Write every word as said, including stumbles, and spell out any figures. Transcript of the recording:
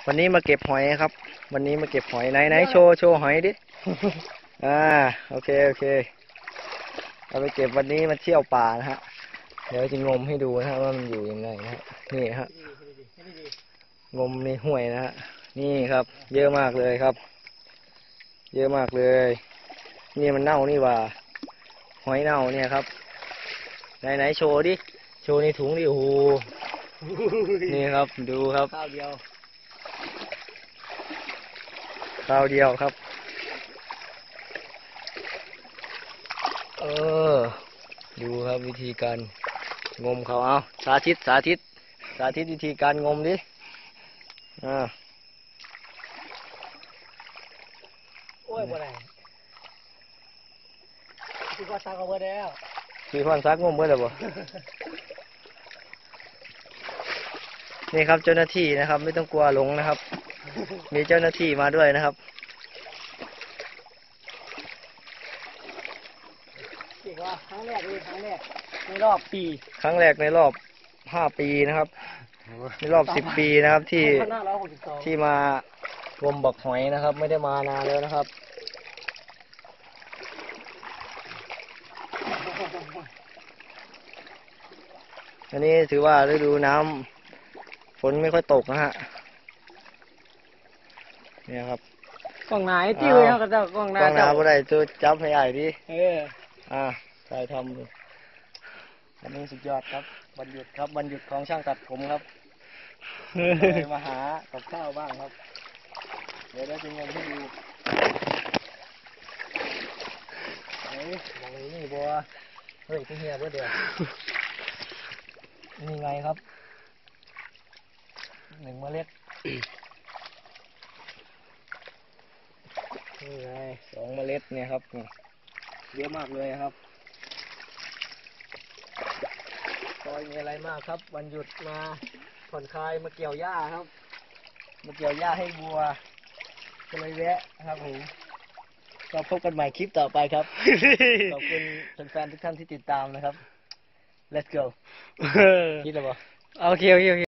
วันนี้มาเก็บหอยครับวันนี้มาเก็บหอยไหนไหนโชว์โชว์หอยดิอ่าโอเคโอเคเอาไปเก็บวันนี้มาเที่ยวป่านะฮะเดี๋ยวจะงมให้ดูนะฮะว่ามันอยู่ยังไงนะฮะนี่ฮะงมในห้วยนะฮะนี่ครับเยอะมากเลยครับเยอะมากเลยนี่มันเน่านี่ว่าหอยเน่าเนี่ยครับไหนไหนโชว์ดิโชว์ในถุงดิโอ้โหนี่ครับดูครับข้าวเดียวข้าวเดียวครับเออดูครับวิธีการงมเขาเอาสาธิตสาธิตสาธิตวิธีการงมดิอ่าโอ้ยบ่ได้คือว่าซักเอาไว้แล้วพี่พรซักงมเมื่อไหร่บ่ นี่ครับเจ้าหน้าที่นะครับไม่ต้องกลัวหลงนะครับ มีเจ้าหน้าที่มาด้วยนะครับเก่งว่าครั้งแรกเลยครั้งแรกในรอบปีครั้งแรกในรอบห้าปีนะครับในรอบสิบปีนะครับที่ที่มางมบักหอยนะครับ ไม่ได้มานานแล้วนะครับอันนี้ถือว่าฤดูน้ำฝนไม่ค่อยตกนะฮะเนี่ยครับกล้องหนาจิ้วเขาก็จะกล้องหนากล้องหนาบ่ได้ตัวจับให้ใหญ่ดิเอออ่าใช่ทำวันนี้สุดยอดครับวันหยุดครับวันหยุดของช่างตัดผมครับเลยมาหากับข้าวบ้างครับเดี๋ยวได้จะงมให้ดูเฮ้ยมองนี่บัวเฮ้ยพี่เฮียบัวเดียวนี่ไงครับหนึ่งเมล็ดนี่ไงสองเมล็ดเนี่ยครับเยอะมากเลยครับซอยมีอะไรมากครับวันหยุดมาผ่อนคลายมาเกี่ยวหญ้าครับมาเกี่ยวหญ้าให้บัวก็เลยแวะครับผมก็พบกันใหม่คลิปต่อไปครับขอบคุณแฟนๆทุกท่านที่ติดตามนะครับ let's go คิดแล้วบ่โอเคโอเคโอเค